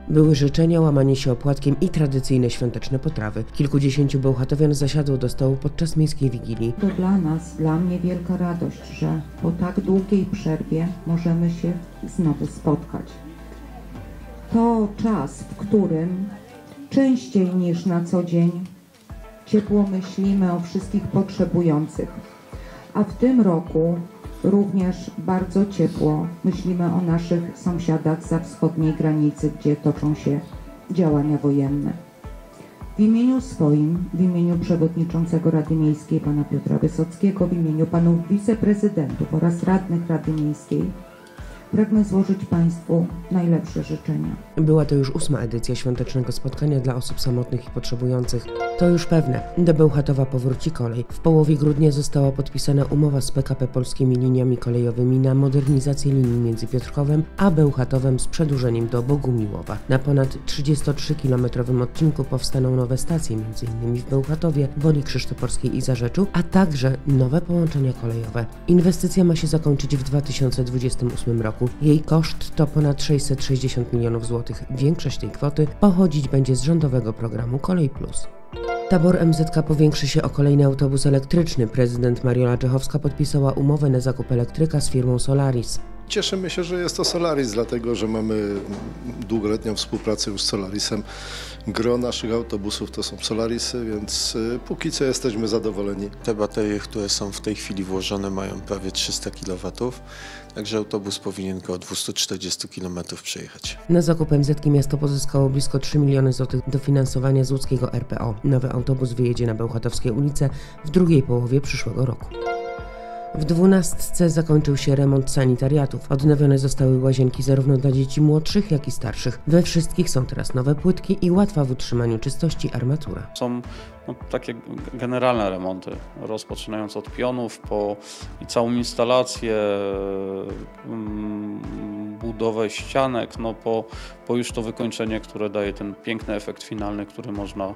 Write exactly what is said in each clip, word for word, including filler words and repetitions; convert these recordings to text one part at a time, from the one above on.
Były życzenia, łamanie się opłatkiem i tradycyjne świąteczne potrawy. Kilkudziesięciu bełchatowian zasiadło do stołu podczas miejskiej wigilii. To dla nas, dla mnie wielka radość, że po tak długiej przerwie możemy się znowu spotkać. To czas, w którym częściej niż na co dzień ciepło myślimy o wszystkich potrzebujących, a w tym roku również bardzo ciepło myślimy o naszych sąsiadach zza wschodniej granicy, gdzie toczą się działania wojenne. W imieniu swoim, w imieniu przewodniczącego Rady Miejskiej pana Piotra Wysockiego, w imieniu panów wiceprezydentów oraz radnych Rady Miejskiej pragnę złożyć Państwu najlepsze życzenia. Była to już ósma edycja świątecznego spotkania dla osób samotnych i potrzebujących. To już pewne, do Bełchatowa powróci kolej. W połowie grudnia została podpisana umowa z P K P Polskimi Liniami Kolejowymi na modernizację linii między Piotrkowem a Bełchatowem z przedłużeniem do Bogumiłowa. Na ponad trzydziestotrzykilometrowym odcinku powstaną nowe stacje, między innymi w Bełchatowie, Woli Krzysztoporskiej i Zarzeczu, a także nowe połączenia kolejowe. Inwestycja ma się zakończyć w dwa tysiące dwudziestym ósmym roku. Jej koszt to ponad sześćset sześćdziesiąt milionów złotych. Większość tej kwoty pochodzić będzie z rządowego programu Kolej Plus. Tabor M Z K powiększy się o kolejny autobus elektryczny. Prezydent Mariola Czechowska podpisała umowę na zakup elektryka z firmą Solaris. Cieszymy się, że jest to Solaris, dlatego że mamy długoletnią współpracę już z Solarisem. Gro naszych autobusów to są Solarisy, więc póki co jesteśmy zadowoleni. Te baterie, które są w tej chwili włożone, mają prawie trzysta kilowatów, także autobus powinien około dwieście czterdzieści kilometrów przejechać. Na zakup M Z K miasto pozyskało blisko trzy miliony złotych dofinansowania z łódzkiego R P O. Nowy autobus wyjedzie na Bełchatowskie ulice w drugiej połowie przyszłego roku. W dwunastce zakończył się remont sanitariatów. Odnowione zostały łazienki zarówno dla dzieci młodszych, jak i starszych. We wszystkich są teraz nowe płytki i łatwa w utrzymaniu czystości armatura. Są no, takie generalne remonty, rozpoczynając od pionów po i całą instalację, budowę ścianek, no, po, po już to wykończenie, które daje ten piękny efekt finalny, który można,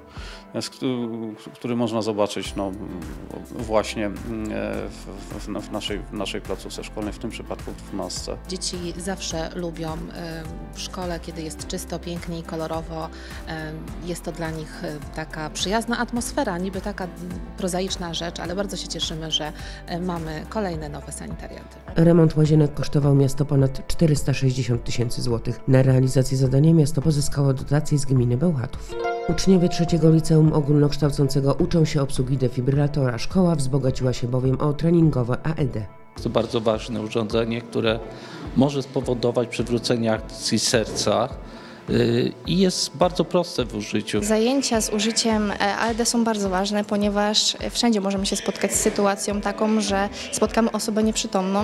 który można zobaczyć no, właśnie w, w, w, naszej, w naszej placówce szkolnej, w tym przypadku w dwunastce. Dzieci zawsze lubią w szkole, kiedy jest czysto, pięknie i kolorowo. Jest to dla nich taka przyjazna atmosfera, niby taka prozaiczna rzecz, ale bardzo się cieszymy, że mamy kolejne nowe sanitariaty. Remont łazienek kosztował miasto ponad czterysta sześćdziesiąt tysięcy złotych. Na realizację zadania miasto pozyskało dotacje z gminy Bełchatów. Uczniowie trzeciego liceum ogólnokształcącego uczą się obsługi defibrylatora. Szkoła wzbogaciła się bowiem o treningowe A E D. To bardzo ważne urządzenie, które może spowodować przywrócenie akcji serca i jest bardzo proste w użyciu. Zajęcia z użyciem A E D są bardzo ważne, ponieważ wszędzie możemy się spotkać z sytuacją taką, że spotkamy osobę nieprzytomną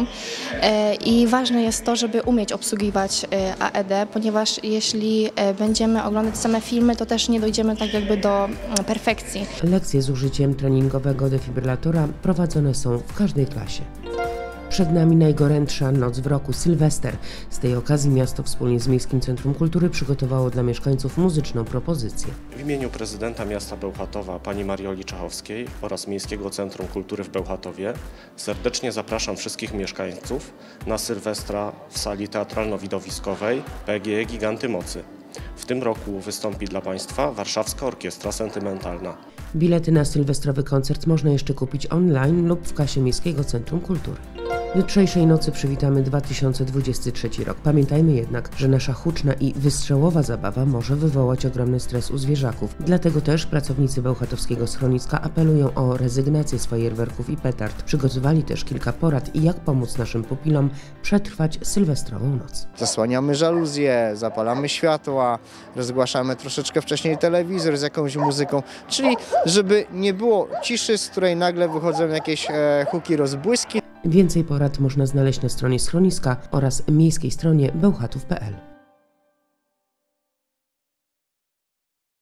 i ważne jest to, żeby umieć obsługiwać A E D, ponieważ jeśli będziemy oglądać same filmy, to też nie dojdziemy tak jakby do perfekcji. Lekcje z użyciem treningowego defibrylatora prowadzone są w każdej klasie. Przed nami najgorętsza noc w roku, Sylwester. Z tej okazji miasto wspólnie z Miejskim Centrum Kultury przygotowało dla mieszkańców muzyczną propozycję. W imieniu prezydenta miasta Bełchatowa pani Marioli Czechowskiej oraz Miejskiego Centrum Kultury w Bełchatowie serdecznie zapraszam wszystkich mieszkańców na Sylwestra w sali teatralno-widowiskowej P G E Giganty Mocy. W tym roku wystąpi dla Państwa Warszawska Orkiestra Sentymentalna. Bilety na sylwestrowy koncert można jeszcze kupić online lub w kasie Miejskiego Centrum Kultury. Jutrzejszej nocy przywitamy dwa tysiące dwudziesty trzeci rok. Pamiętajmy jednak, że nasza huczna i wystrzałowa zabawa może wywołać ogromny stres u zwierzaków. Dlatego też pracownicy bełchatowskiego schroniska apelują o rezygnację z fajerwerków i petard. Przygotowali też kilka porad i jak pomóc naszym pupilom przetrwać sylwestrową noc. Zasłaniamy żaluzje, zapalamy światła, rozgłaszamy troszeczkę wcześniej telewizor z jakąś muzyką, czyli żeby nie było ciszy, z której nagle wychodzą jakieś e, huki, rozbłyski. Więcej porad można znaleźć na stronie schroniska oraz miejskiej stronie bełchatów kropka p l.